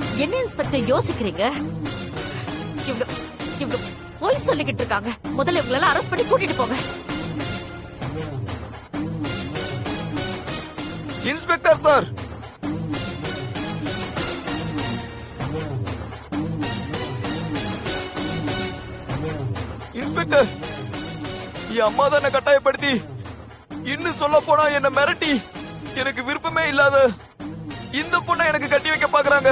என்ன இன்ஸ்பெக்டர் யோசிக்கிறீங்க? இவங்க போய் சொல்லிக்கிட்டு இருக்காங்க. முதல்ல இவங்களெல்லாம் அரெஸ்ட் பண்ணி கூட்டிட்டு போங்க. இன்ஸ்பெக்டர் சார், இன்ஸ்பெக்டர், என் அம்மா தான் என்ன கட்டாயப்படுத்தி, இன்னும் சொல்ல போனா என்ன மிரட்டி, எனக்கு விருப்பமே இல்லாத இந்த பொண்ணை எனக்கு கட்டி வைக்க பாக்குறாங்க.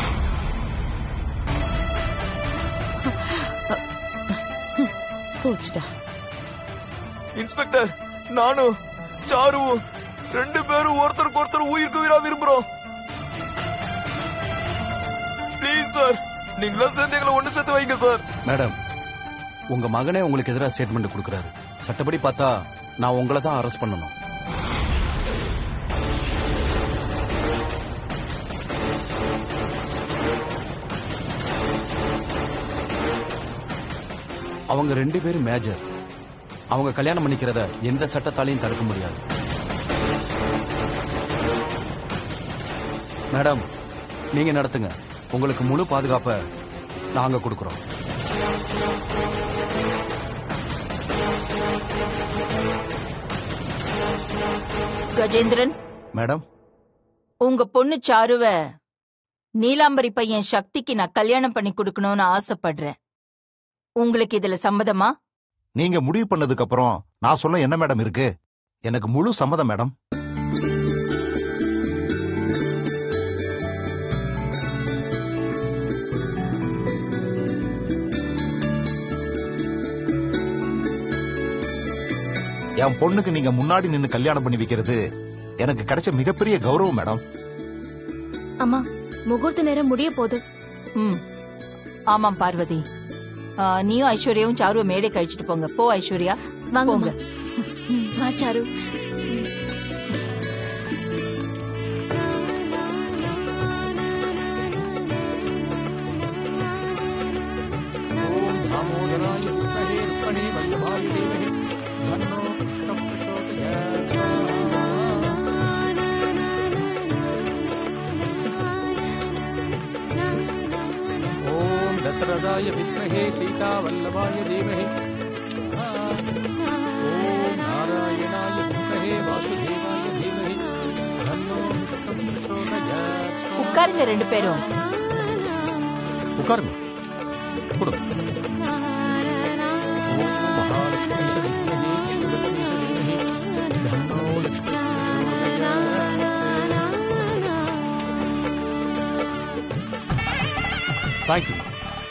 போச்சுடா. இன்ஸ்பெக்டர், நானும் சாருவும் 2 பேரும் ஒருத்தருக்கு ஒருத்தர் உயிருக்கு உயிரா விரும்புறோம். ப்ளீஸ் சார், நீங்களும் சேர்ந்து எங்களை ஒண்ணு சேர்த்து வைங்க சார். மேடம், உங்க மகனே உங்களுக்கு எதிராக ஸ்டேட்மெண்ட் கொடுக்கறாரு. சட்டப்படி பார்த்தா நான் உங்களை தான் அரெஸ்ட் பண்ணணும். அவங்க 2 பேரும் மேஜர். அவங்க கல்யாணம் பண்ணிக்கிறத எந்த சட்டத்தாலையும் தடுக்க முடியாது. மேடம், நீங்க நடத்துங்க. உங்களுக்கு முழு பாதுகாப்பை நாங்க கொடுக்கிறோம். கஜேந்திரன் மேடம், உங்க பொண்ணு சாருவ நீலாம்பரி பையன் சக்திக்கு நான் கல்யாணம் பண்ணி கொடுக்கணும்னு ஆசைப்படுறேன். உங்களுக்கு இதுல சம்மதமா? நீங்க முடிவு பண்ணதுக்கு அப்புறம் நான் சொல்ல என்ன மேடம் இருக்கு? எனக்கு முழு சம்மதம் மேடம். என் பொண்ணுக்கு நீங்க முன்னாடி நின்னு கல்யாணம் பண்ணி வைக்கிறது எனக்கு கிடைச்ச மிகப்பெரிய கௌரவம் மேடம். அம்மா, முகூர்த்த நேரம் முடிய போகுது. ஆமாம் பார்வதி, நீயும் ஐஸ்வர்யாவும் சாருவ மேடை கழிச்சிட்டு போங்க. போ ஐஸ்வர்யா, வாங்க. வா சாரு. दशरथाय विद्महे सीतावल्लभाय धीमहि ओम नारायणाय विद्महे वासुदेवाय धीमहि तन्नो प्रचोदयात्. உட்காருங்க 2 பேரும். உட்காருங்க. கொடு. ஓம் மகாலட்சுமி வித்மஹே ஸ்ரீலக்ஷ்மி धीमहि तन्नो लक्ष्मी प्रचोदयात्. Thank you.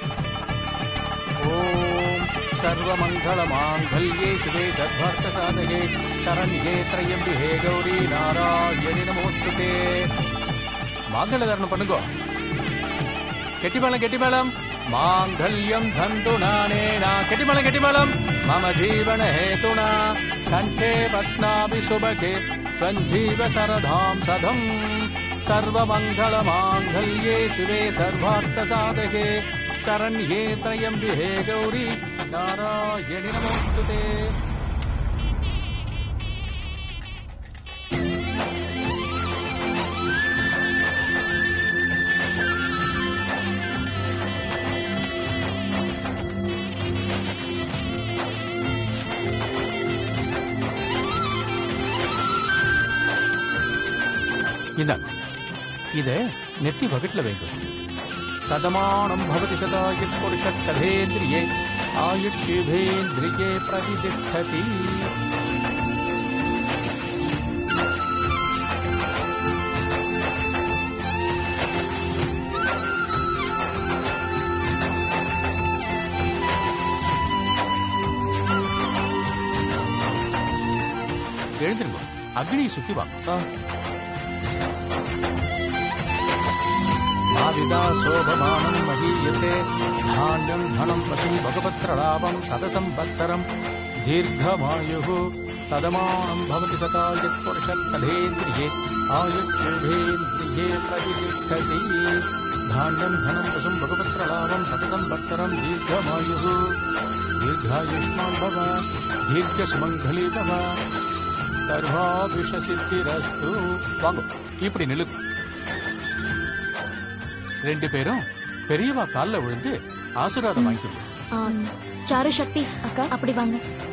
सर्वमंगलमांगल्ये शिवे सर्वार्थसाधके शरण्ये त्र्यंबके गौरी नारायणि नमोस्तुते. மாங்கல்யதாரணம் பண்ணுங்க. கெட்டிமேளம் மாங்கல்யம் தந்துநானேனா. கெட்டிமேளம் மம ஜீவன ஹேதுனா கண்டே பத்னாபி சுபகே சஞ்சீவ சரதாம் சதம். सर्वमंगलमांगल्ये शिवे सर्वार्थसाधके शरण्ये त्र्यंबके गौरी नारायणि नमोस्तुते. இத நெத்தி வகட்ல வைங்க. சதமானம் பவதி சதாயுத் புருஷத் சதேந்திரியே ஆயுஷ்யேந்திரியே பிரதிஷ்டதி. எழுந்திருங்க. அக்னியை சுத்தி வாங்க. ஆவிதா சோபமானம் மஹீயதே தான்யம் தனம் பசும் பகவத்ரலாபம் சதசம்பத்சரம் தீர்க்கமாயுः சதமானம் பவதி சதாயுத் புருஷத் சதேந்திரியே ஆயுஷ்யேந்திரியே பிரதிஷ்டதி. தான்யம் தனம் பசும் பகவத்ரலாபம் சதசம்பத்சரம் தீர்க்கமாயுः தீர்காயுஷ்மான் பவ தீர்க்கசுமங்கலி பவ சர்வாபிஷ சித்திரஸ்து. வாங்க, இப்படி நில்லு. 2 பேரும் பெரியவா கால்ல விழுந்து ஆசீர்வாதம் வாங்கிக்கணும். சாரு சக்தி அக்கா அப்படி வாங்க.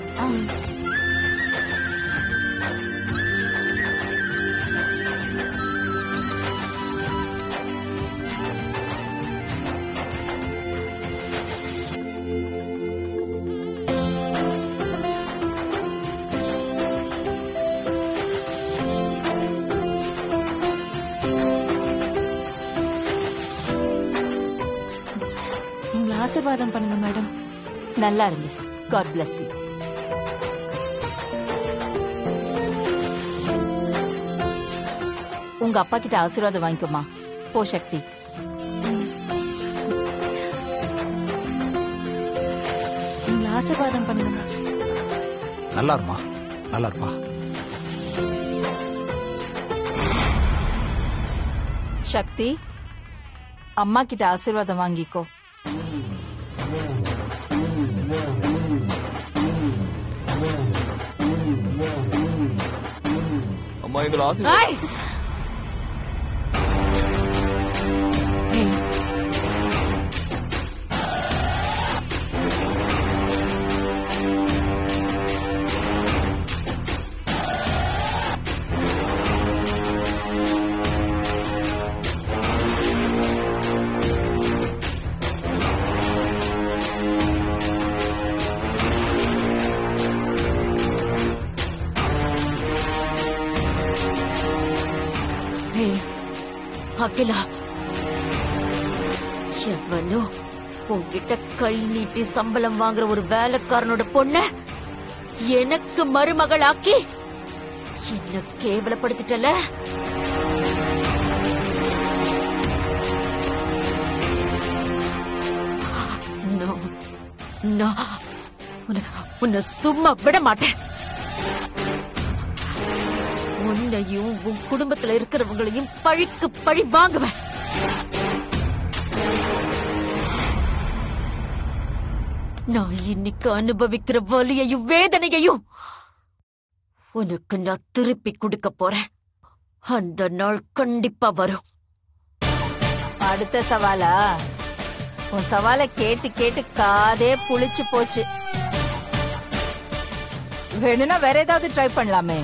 ஆசீர்வாதம் பண்ணுங்க மேடம். நல்லா இருங்க. God bless you. உங்க அப்பா கிட்ட ஆசீர்வாதம் வாங்கிக்கோமா. போ சக்தி. ஆசீர்வாதம் பண்ணுங்க. நல்லா இருமா, நல்லா இருப்பா. சக்தி, அம்மா கிட்ட ஆசீர்வாதம் வாங்கிக்கோ. அம்மா எங்களை ஆசீர்வாதம். அகிலா, எவனோ உன்கிட்ட கை நீட்டி சம்பளம் வாங்குற ஒரு வேலைக்காரனோட பொண்ண எனக்கு மருமகளாக்கி என்ன கேவலப்படுத்திட்டல. உன்னை சும்மா விட மாட்டேன். உன்னையும் உன் குடும்பத்துல இருக்கிறவங்களையும் பழிக்கு பழி வாங்குவேன். நான் இன்னைக்கு அனுபவிக்கிற வலியையும் வேதனையையும் உனக்கு நான் திருப்பி கொடுக்க போறேன். அந்த நாள் கண்டிப்பா வரும். அடுத்த சவாலா? உன் சவாலை கேட்டு கேட்டு காதே புளிச்சு போச்சு. வேணும்னா வேற ஏதாவது ட்ரை பண்ணலாமே.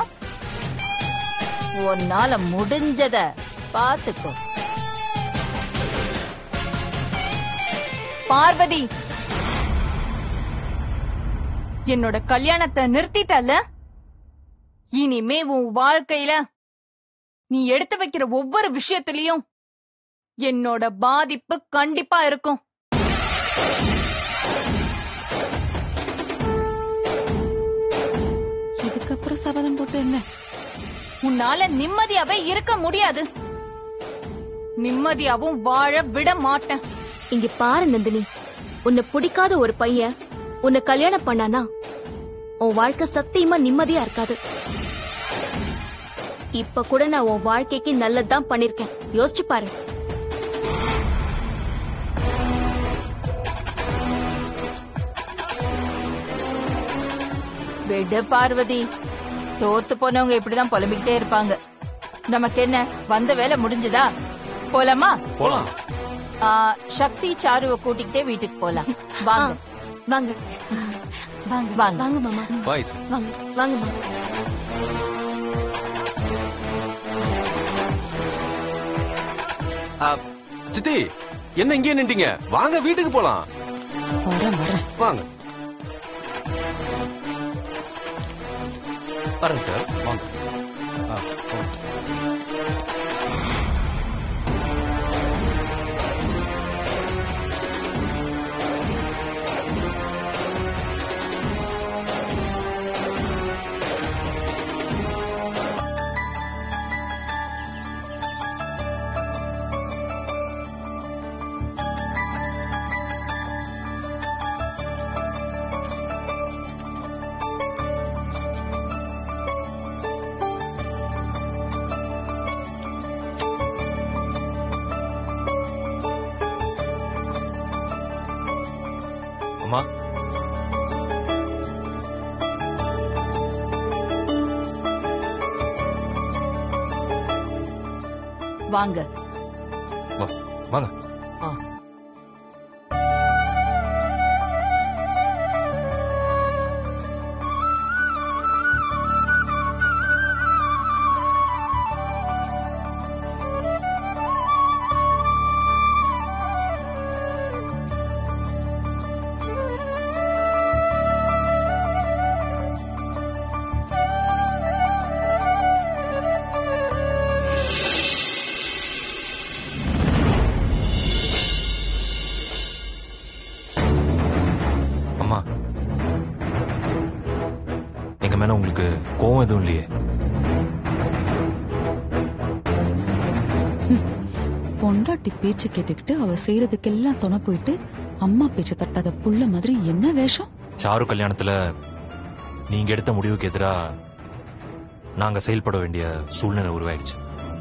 உன்னால முடிஞ்சத பாத்துக்கோ. பார்வதி, என்னோட கல்யாணத்தை நிறுத்திட்டல. இனிமே உன் வாழ்க்கையில நீ எடுத்து வைக்கிற ஒவ்வொரு விஷயத்திலயும் என்னோட பாதிப்பு கண்டிப்பா இருக்கும். இதுக்கப்புறம் சபதம் போட்டு என்ன? உன்னால நிம்மதியாவே இருக்க முடியாது. நிம்மதியாவும் வாழ விட மாட்டேன். இங்க பாரு நந்தினி, உன்னை பிடிக்காத ஒரு பையன் உன்னை கல்யாணம் பண்ணானா உன் வாழ்க்கை சத்தியமா நிம்மதியா இருக்காது. இப்ப கூட நான் உன் வாழ்க்கைக்கு நல்லதுதான் பண்ணிருக்கேன். யோசிச்சு பாரு. விடு பார்வதி, தோத்து போனவங்க இப்படிதான் புலம்பிக்கிட்டே இருப்பாங்க. நமக்கு என்ன, வந்த வேலை முடிஞ்சுதா? போலாமா? போலாம். சக்தி சாருவை கூட்டிக்கிட்டே வீட்டுக்கு போலாம். வாங்க வாங்க வாங்க வாங்க வாங்க மாமா, பாய்ஸ் வாங்க வாங்க மாமா. சித்தி, என்ன இங்கே நின்றீங்க? வாங்க வீட்டுக்கு போலாம். வரேன். வாங்க. வரேன் சார், வாங்க. அம்மா, வாங்க. வாங்க. அம்மா, எங்க மேல உங்களுக்கு கோவம் எதுவும் இல்லையே? பொண்டாட்டி பேச்ச கேட்டுக்கிட்டு அவ செய்யறதுக்கெல்லாம் துணை போயிட்டு அம்மா பேச்ச தட்டாத புள்ள மாதிரி என்ன வேஷம்? சாரு கல்யாணத்துல நீங்க எடுத்த முடிவுக்கு எதிரா நாங்க செயல்பட வேண்டிய சூழ்நிலை உருவாயிடுச்சு.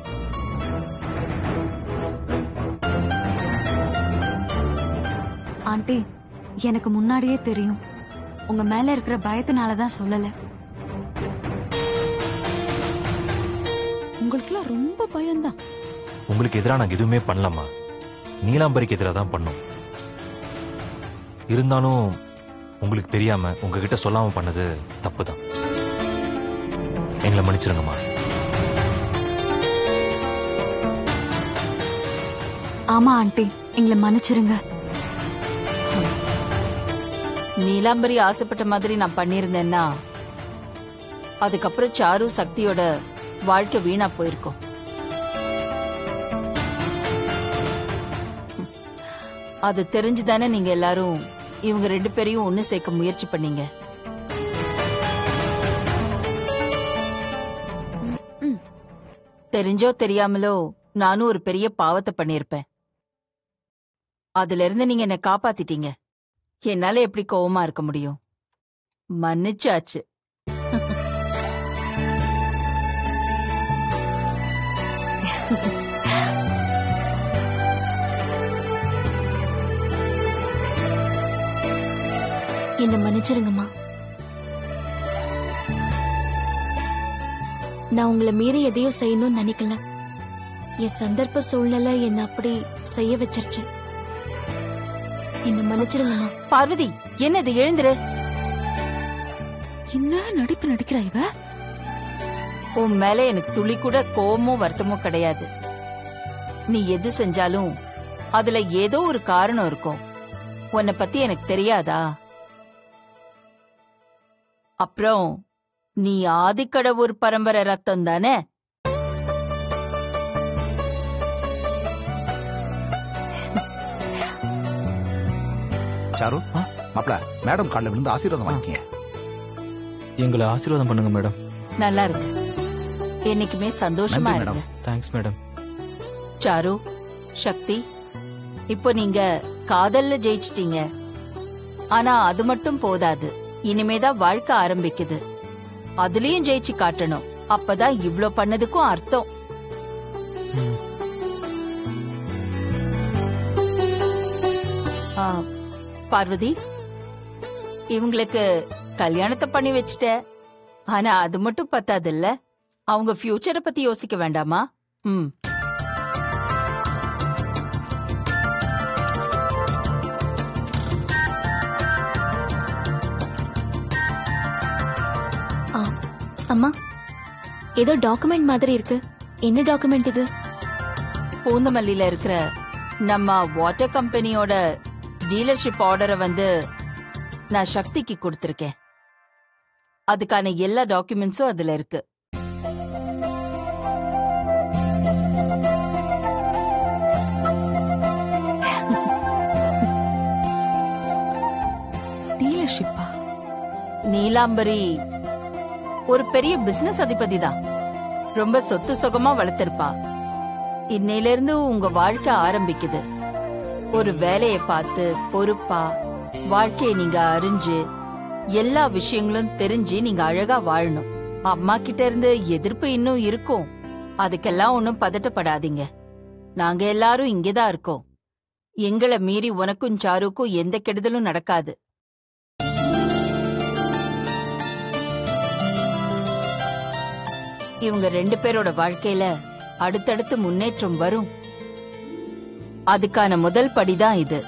ஆண்டி, எனக்கு முன்னாடியே தெரியும். உங்க மேல இருக்கிற பயத்தினாலதான் சொல்லல. உங்களுக்குலாம் ரொம்ப பயம்தான். உங்களுக்கு எதிராக நாங்க எதுவுமே பண்ணலாமா? நீலாம்பரிக்கு எதிராக தான் பண்ணோம். இருந்தாலும் உங்களுக்கு தெரியாம உங்ககிட்ட சொல்லாம பண்ணது தப்புதான். எங்களை மன்னிச்சிருங்கம்மா. ஆமா ஆண்டி, எங்களை மன்னிச்சிருங்க. நீலாம்பரி ஆசைப்பட்ட மாதிரி நான் பண்ணிருந்தேன்னா அதுக்கப்புறம் சாரு சக்தியோட வாழ்க்கை வீணா போயிருக்கும். அது தெரிஞ்சுதானே நீங்க எல்லாரும் இவங்க 2 பேரையும் ஒண்ணு சேர்க்க முயற்சி பண்ணீங்க. தெரிஞ்சோ தெரியாமலோ நானும் ஒரு பெரிய பாவத்தை பண்ணிருப்பேன். அதுல இருந்து நீங்க என்ன காப்பாத்திட்டீங்க. என்னால எப்படி கோவமா இருக்க முடியும்? மன்னிச்சாச்சு. என்ன மன்னிச்சிருங்கம்மா. நான் உங்களை மீறி எதையும் செய்யணும்னு நினைக்கல. என் சந்தர்ப்ப சூழ்நிலை என்ன அப்படி செய்ய வச்சிருச்சு. என்ன மன்னிச்சிருங்கம்மா. பார்வதி, என்னது? எழுந்துரு. என்ன நடிப்பு நடிக்கிறா இவ? உன் மேல எனக்கு துளி கூட கோவமோ வருத்தமோ கிடையாது. நீ எது செஞ்சாலும் அதுல ஏதோ ஒரு காரணம் இருக்கும். உன்னை பத்தி எனக்கு தெரியாதா? அப்புறம் நீ ஆதிக்கடவுர் பரம்பரை ரத்தம் தானே? சாரு, மாப்ள, மேடம் கால்ல விழுந்து ஆசீர்வாதம் வாங்கிக்கங்க. எங்களை ஆசீர்வாதம் பண்ணுங்க மேடம். நல்லா இருக்கு. என்னைக்குமே சந்தோஷமா இருக்கு. Thanks madam. சாரு, சக்தி, இப்போ நீங்க காதல்ல ஜெயிச்சிட்டீங்க. ஆனா அது மட்டும் போதாது. இனிமேதான் வாழ்க்கை ஆரம்பிக்குது. அதுலயும் ஜெயிச்சு காட்டணும். அப்பதான் இவ்ளோ பண்ணதுக்கும் அர்த்தம். பார்வதி, இவங்களுக்கு கல்யாணத்தை பண்ணி வச்சிட்ட. ஆனா அது மட்டும் பத்தாது இல்ல, அவங்க ஃபியூச்சரை பத்தி யோசிக்க வேண்டாமா? அம்மா, ஏதோ டாக்குமெண்ட் மாதிரி இருக்கு. என்ன டாக்குமெண்ட் இது? பூந்தமல்லியில இருக்கிற நம்ம வாட்டர் கம்பெனியோட டீலர்ஷிப் ஆர்டரை நான் சக்திக்கு கொடுத்திருக்கேன். அதுக்கான எல்லா டாக்குமெண்ட்ஸும் அதுல இருக்கு. டீலர்ஷிப்பா? நீலாம்பரி ஒரு பெரிய பிசினஸ் அதிபதி தான். ரொம்ப சொத்து சுகமா வளர்த்திருப்பா. இன்னையில இருந்து உங்க வாழ்க்கை ஆரம்பிக்குது. ஒரு வேலையை பார்த்து பொறுப்பா வாழ்க்கையை நீங்க அறிஞ்சு எல்லா விஷயங்களும் தெரிஞ்சு நீங்க அழகா வாழணும். அம்மா கிட்ட இருந்து எதிர்ப்பு இன்னும் இருக்கும். அதுக்கெல்லாம் ஒன்னும் பதட்டப்படாதீங்க. நாங்க எல்லாரும் இங்கேதான் இருக்கோம். எங்களை மீறி உனக்கும் சாருக்கும் எந்த கெடுதலும் நடக்காது. இவங்க 2 பேரோட வாழ்க்கையில அடுத்தடுத்து முன்னேற்றம் வரும். அதுக்கான முதல் படிதான் இது.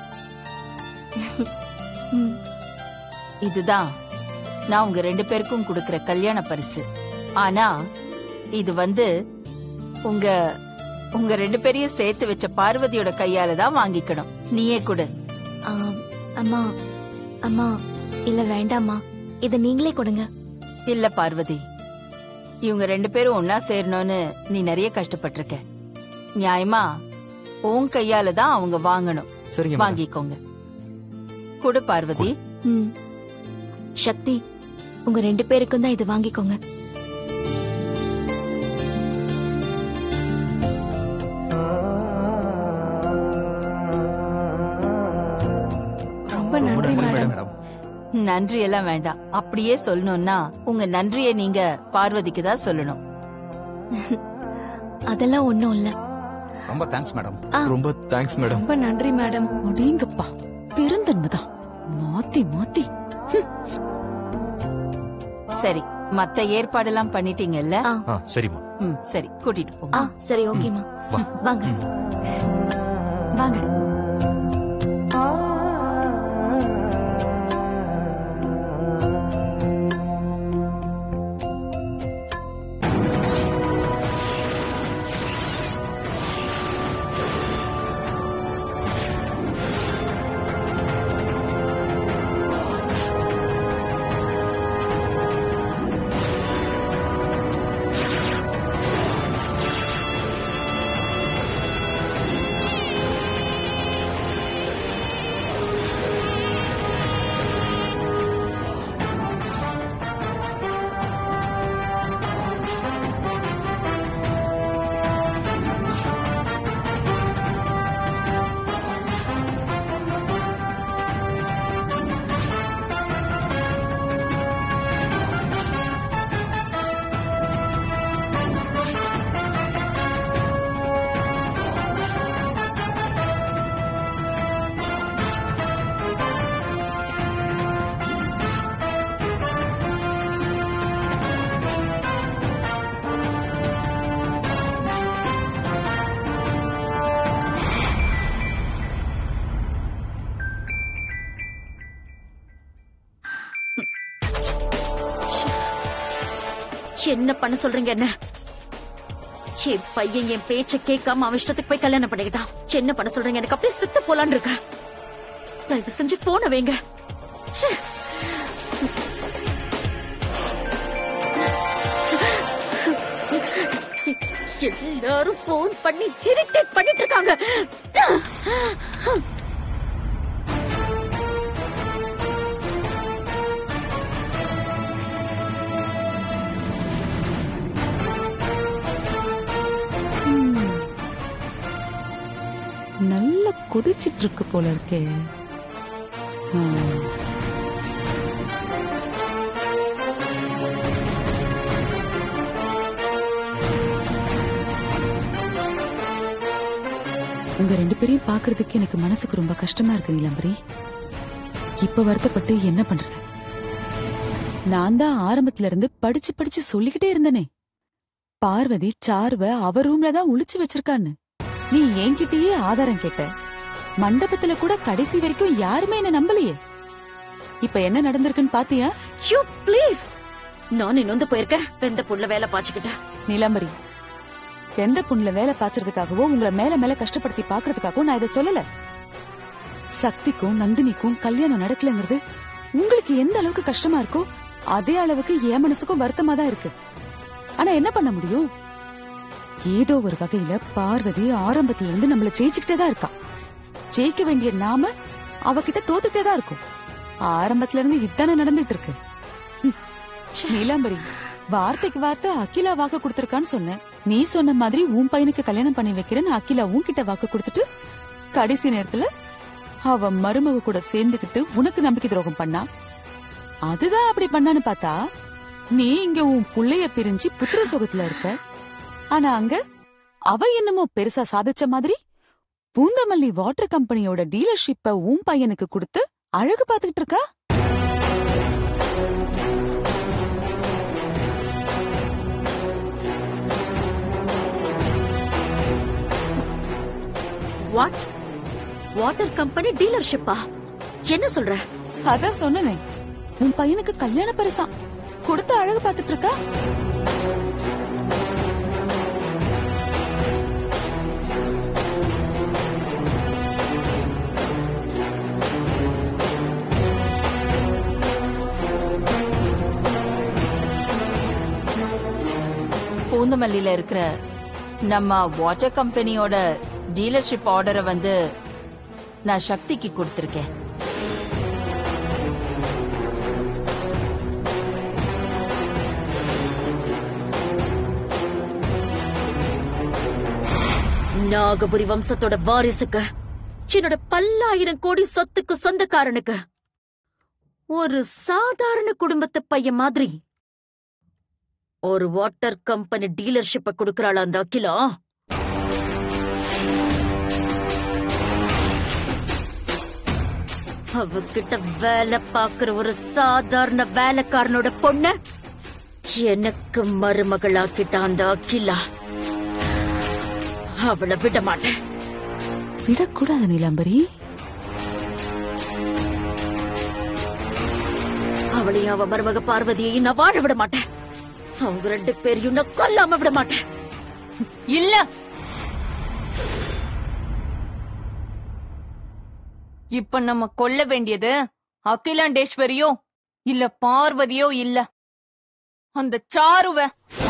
இதுதான் நான் உங்க 2 பேருக்கும் கொடுக்கிற கல்யாண பரிசு. ஆனா இது உங்க உங்க 2 பேரையும் சேர்த்து வச்ச பார்வதியோட கையால தான் வாங்கிக்கணும். நீயே கொடு. அம்மா அம்மா இல்ல வேண்டாம்மா, இத நீங்களே கொடுங்க. இல்ல பார்வதி, இவங்க 2 பேரும் ஒன்னா சேரணும்னு நீ நிறைய கஷ்டப்பட்டிருக்க. நியாயமா உன் கையால தான் அவங்க வாங்கணும். சரிங்க, வாங்கிக்கோங்க. கொடு பார்வதி. சக்தி, உங்க 2 பேருக்கும் தான் இது வாங்கிக்கோங்க. ரொம்ப நன்றி மேடம். நன்றி எல்லாம் வேண்டாம். அப்படியே சொல்லணும்னா உங்க நன்றியை நீங்க பார்வதிக்கு தான் சொல்லணும். அதெல்லாம் ஒண்ணும் இல்ல. ரொம்ப தேங்க்ஸ் மேடம். ரொம்ப தேங்க்ஸ் மேடம். ரொம்ப நன்றி மேடம். அடேங்கப்பா, பெருந்தன்மைதான் மாத்தி மாத்தி. சரி, மத்த ஏற்பாடெல்லாம் பண்ணிட்டீங்கல்ல? சரிம்மா. சரி, கூட்டிட்டு போங்க. சரி, ஓகேமா. வாங்க வாங்க. என்ன பண்ண சொல்றீங்க? என்ன என் பையன் என் பேச்ச கேட்காம அவன் இஷ்டத்துக்கு போய் கல்யாணம் பண்ணிக்கிட்டான். என்ன பண்ண சொல்றீங்க? எனக்கு அப்படியே செத்து போலான்னு இருக்க. தயவு செஞ்சு போன வைங்க. எல்லாரும் போன் பண்ணி இரிட்டேட் பண்ணிட்டு இருக்காங்க. நல்லா கொதிச்சிட்டு இருக்கு போல இருக்கே. உங்க 2 பேரையும் பாக்குறதுக்கு எனக்கு மனசுக்கு ரொம்ப கஷ்டமா இருக்கு இளம்பரி. இப்ப வருத்தப்பட்டு என்ன பண்றது? நான் தான் ஆரம்பத்துல இருந்து படிச்சு படிச்சு சொல்லிக்கிட்டே இருந்தனே, பார்வதி சார்வ அவ ரூம்ல தான் ஒளிச்சு வச்சிருக்கான்னு. நீ என்கிட்டயே ஆதாரம் கேட்ட. மண்டபத்துல கூட கடைசி வரைக்கும் யாருமே என்ன நம்பலையே. இப்ப என்ன நடந்திருக்குன்னு பாத்தியா? ப்ளீஸ், நான் இன்னொந்து போயிருக்கேன். வெந்த புள்ள வேலை பாச்சுக்கிட்ட. நிலம்பரி, வெந்த புண்ணுல வேலை பாய்ச்சறதுக்காகவோ உங்களை மேல மேல கஷ்டப்படுத்தி பாக்குறதுக்காகவோ நான் இதை சொல்லல. சக்திக்கும் நந்தினிக்கும் கல்யாணம் நடக்கலங்கிறது உங்களுக்கு எந்த அளவுக்கு கஷ்டமா இருக்கோ அதே அளவுக்கு என் மனசுக்கும் வருத்தமா தான் இருக்கு. ஆனா என்ன பண்ண முடியும்? ஏதோ ஒரு வகையில பார்வதி ஆரம்பத்துல இருந்து நம்மள ஜெயிச்சுக்கிட்டே தான் இருக்கா. ஜெயிக்க வேண்டிய நாம அவகிட்ட தோத்துக்கிட்டே தான் இருக்கும். ஆரம்பத்துல இருந்து இதானே நடந்துட்டு இருக்கு. நீலாம்பரி, வார்த்தைக்கு வார்த்தை அகிலா வாக்கு கொடுத்திருக்கான்னு சொன்னேன். நீ சொன்ன மாதிரி உன் பையனுக்கு கல்யாணம் பண்ணி வைக்கிறேன்னு அகிலா உன்கிட்ட வாக்கு கொடுத்துட்டு கடைசி நேரத்துல அவ மருமக கூட சேர்ந்துகிட்டு உனக்கு நம்பிக்கை துரோகம் பண்ணா. அதுதான் அப்படி பண்ணான்னு பார்த்தா நீ இங்க உன் புள்ளைய பிரிஞ்சு புத்திர சோகத்துல இருக்க. ஆனா அங்க அவ என்னமோ பெருசா சாதிச்ச மாதிரி பூந்தமல்லி வாட்டர் கம்பெனியோட டீலர்ஷிப்ப உன் பையனுக்கு கொடுத்து அழகு பாத்துக்கிட்டு இருக்கா. வாட்? வாட்டர் கம்பெனி டீலர்ஷிப்பா? என்ன சொல்ற? அதான் சொன்னனே, உன் பையனுக்கு கல்யாண பரிசா கொடுத்து அழகு பார்த்துட்டு இருக்கா. பூந்தமல்லியில இருக்கிற நம்ம வாட்டர் கம்பெனியோட டீலர்ஷிப் ஆர்டரை வந்து நான் சக்திக்கு கொடுத்திருக்கேன். நாகபுரி வம்சத்தோட வாரிசுக்கு, என்னோட பல்லாயிரம் கோடி சொத்துக்கு சொந்தக்காரனுக்கு ஒரு சாதாரண குடும்பத்து பையன் மாதிரி ஒரு வாட்டர் கம்பெனி டீலர்ஷிப்ப கொடுக்கறாளா அந்த அகிலா? அவகிட்ட வேலை பாக்குற ஒரு சாதாரண வேலைக்காரனோட பொண்ண எனக்கு மருமகளாக்கிட்ட அந்த அகிலா. அவளை விட மாட்டேன். விடக்கூடாது நீலாம்பரி. அவளையும் அவ மருமக பார்வதியையும் நான் வாழ விட மாட்டேன். அவங்க 2 பேரையும் நான் கொல்லாம விட மாட்டேன். இல்ல, இப்ப நம்ம கொல்ல வேண்டியது அகிலாண்டேஸ்வரியோ இல்ல பார்வதியோ இல்ல, அந்த சாருவ.